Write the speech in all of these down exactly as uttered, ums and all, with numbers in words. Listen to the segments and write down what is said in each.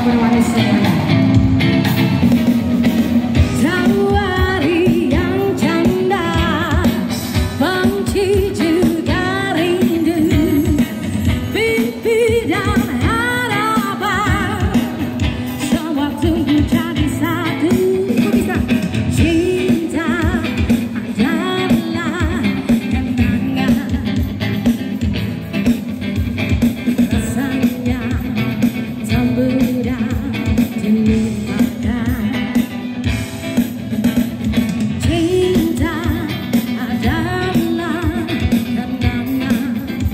berwaris semuanya. Tawari yang canda, benci juga rindu, mimpi dan harapan, semua tumbuh jadi satu. Cinta adalah kenangan, rasanya tak mudah dilupakan. Cinta adalah kenangan,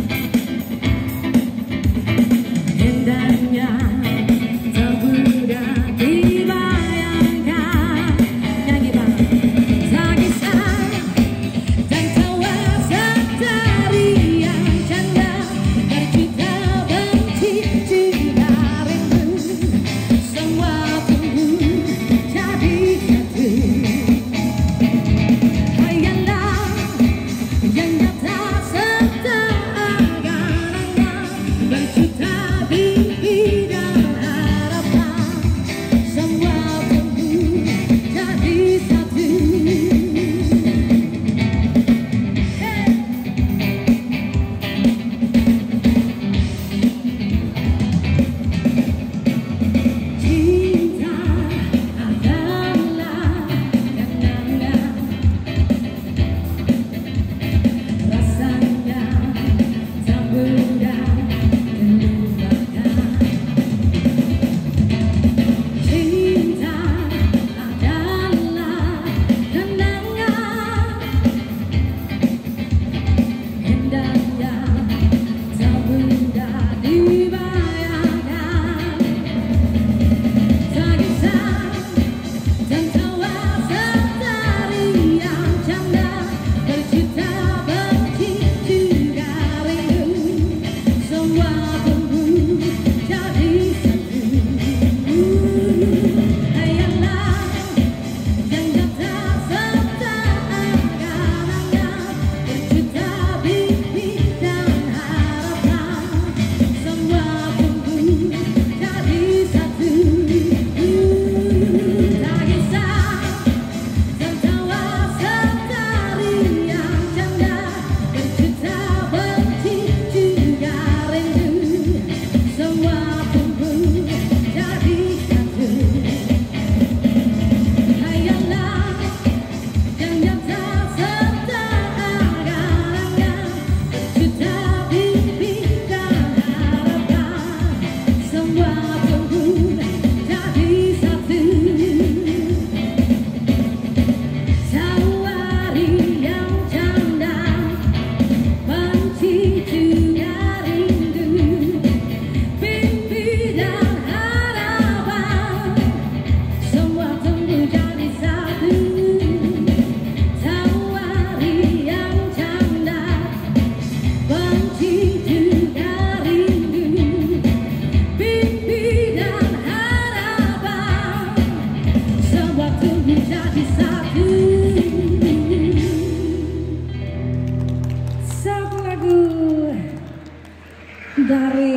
indahnya tak mudah dibayangkan. Nyanyi bang, tangisan dan tawa tarian canda, berjuta benci juga rindu, semua tumbuh jadi satu. Hayalan yang nyata serta angan-angan, berjuta mimpi dan harapan, semua tumbuh jadi satu. Cinta adalah kenangan, rasanya tak mudah dilupakan. Cinta adalah kenangan, indahnya tak mudah dibayangkan. Tangisan dan tawa tarian canda, berjuta benci juga rindu, semua tumbuh jadi satu. Hayalan yang nyata serta angan-angan, berjuta mimpi dan harapan, semua tumbuh jadi satu. Tangisan dan tawa tarian canda, berjuta benci juga rindu, semua tumbuh jadi satu. Hayalan yang nyata serta angan-angan, berjuta mimpi dan harapan, semua tumbuh jadi satu. Tawari yang canda, benci juga rindu, mimpi dan harapan, semua tumbuh jadi satu. Tawari yang canda, benci juga rindu, mimpi dan harapan, semua tumbuh jadi satu. Satu lagu dari